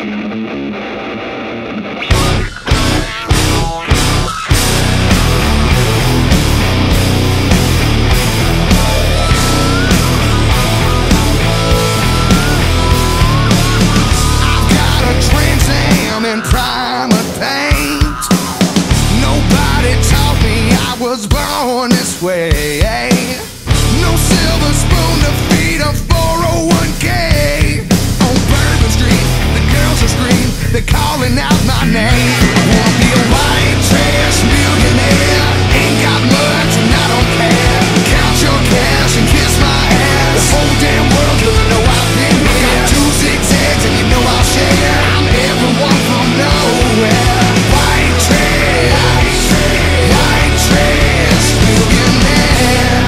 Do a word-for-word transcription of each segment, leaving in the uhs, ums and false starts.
Was born this way. No silver spoon to feed a four oh one K. On Bourbon Street, the girls are screaming, they're calling out my name. I wanna be a white trash millionaire. Ain't got much and I don't care. Count your cash and kiss my ass. The whole damn world gonna know I've been here. Got two zigzags and you know I'll share. I'm everyone from nowhere. White trash, white trash millionaire.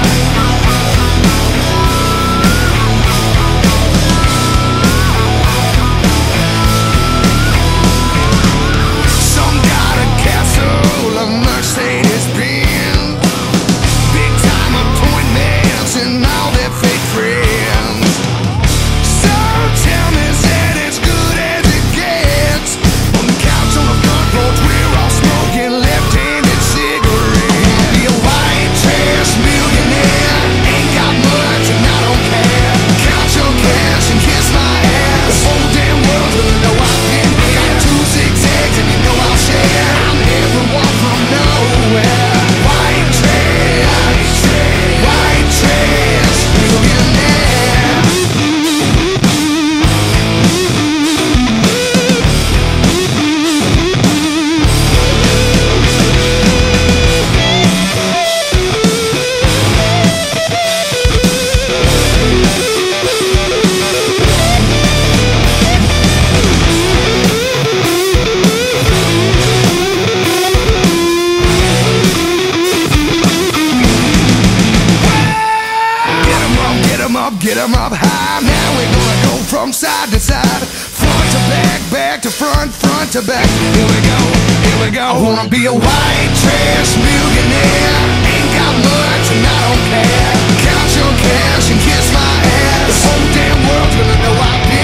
Some got a castle of Mercedes Benz, big time appointments and all their fake friends. So tell me, is that as good as it gets? On the couch on the front porch, we're all smoking left-handed cigarettes. Be a white trash millionaire. Ain't got much and I don't care. Count your cash and kiss my ass. The whole damn world gonna know I've been here. Got two zigzags and you know I'll share. I'm everyone from nowhere. White trash, white trash millionaire. Get 'em up, get 'em up, get 'em up high. Now we're gonna go from side to side, front to back, back to front, front to back. Here we go, here we go. I wanna be a white trash millionaire. Ain't got much and I don't care. Count your cash and kiss my ass. The whole damn world's gonna know I've been